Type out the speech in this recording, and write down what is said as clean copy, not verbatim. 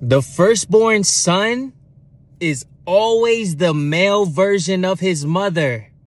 The firstborn son is always the male version of his mother.